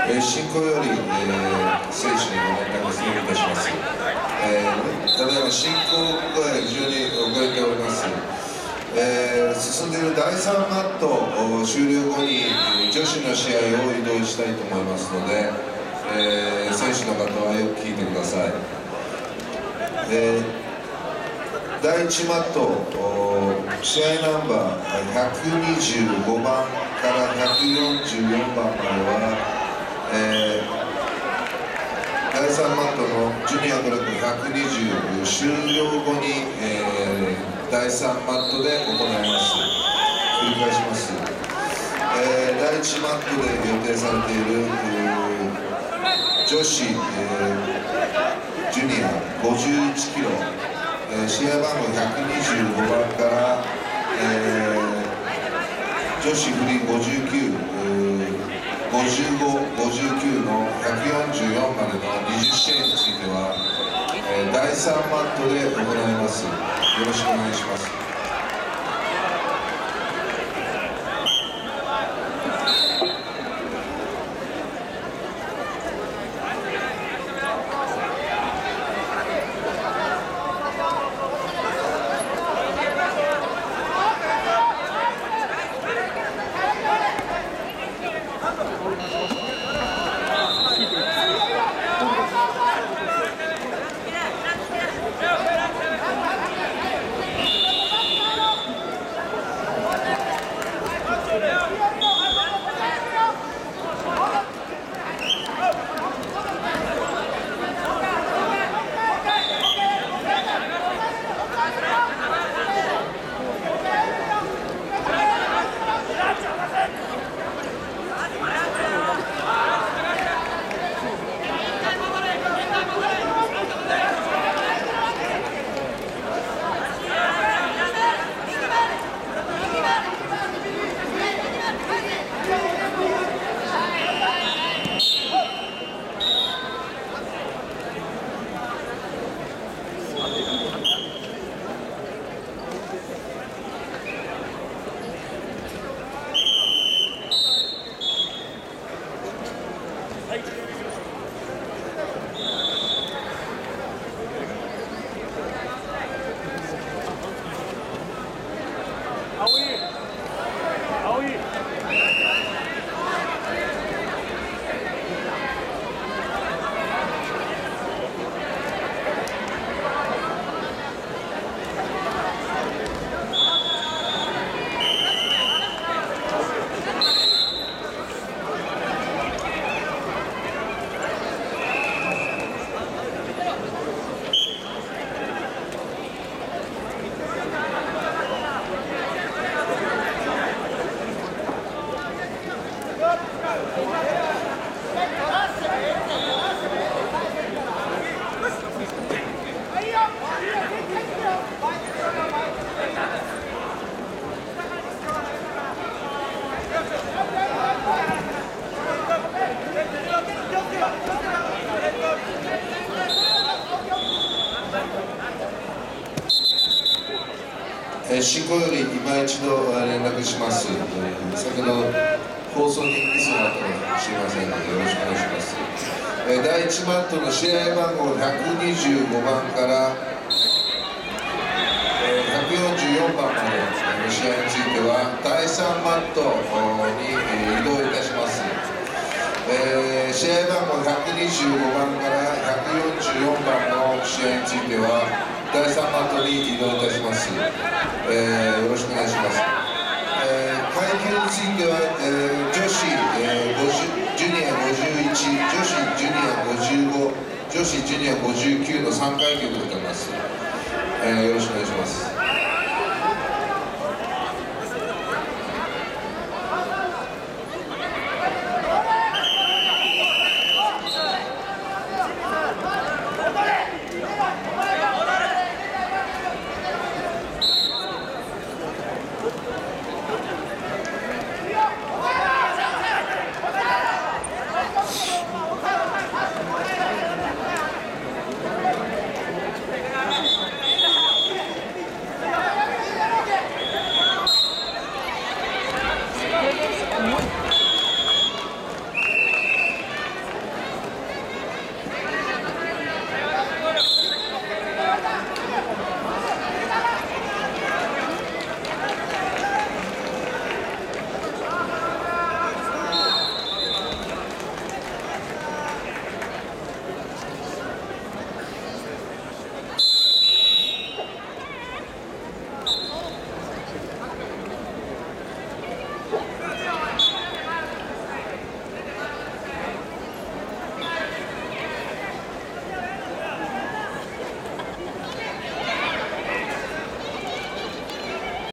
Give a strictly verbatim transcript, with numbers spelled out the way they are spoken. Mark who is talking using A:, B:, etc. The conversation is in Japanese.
A: えー、進行より、えー、選手にご連絡失礼いたします。えー、ただいま進行が非常に遅れております。えー、進んでいるだいさんマット終了後に女子の試合を移動したいと思いますので、えー、選手の方はよく聞いてください。えー、だいいちマット試合ナンバーひゃくにじゅうごばんからひゃくよんじゅうよんばんまでは、えー、だいさんマットのジュニアドラフトひゃくにじゅう終了後に、えー、だいさんマットで行います。繰り返します。えー、だいいちマットで予定されている女子、えー、ジュニアごじゅういちキロ、えー、試合番号ひゃくにじゅうごばんから、えー、女子フリーごじゅうきゅう、ごじゅうご、ごじゅうきゅうのひゃくよんじゅうよんまでのにじゅう試合については、えー、だいさんマットで行います。よろしくお願いします。進行より今一度連絡します。先ほど放送にミスがあったかもしれませんのでよろしくお願いします。だいいちマットの試合番号ひゃくにじゅうごばんからひゃくよんじゅうよんばんまでの試合についてはだいさんマットに移動いたします。えー、試合番号ひゃくにじゅうごばんからひゃくよんじゅうよんばんの試合についてはだいさんマットに移動いたします。えー、よろしくお願いします。えー、階級については、えー、女子、えー、ジュニアごじゅういち、女子ジュニアごじゅうご、女子ジュニアごじゅうきゅうのさんかいきょくでございます。えー、よろしくお願いします。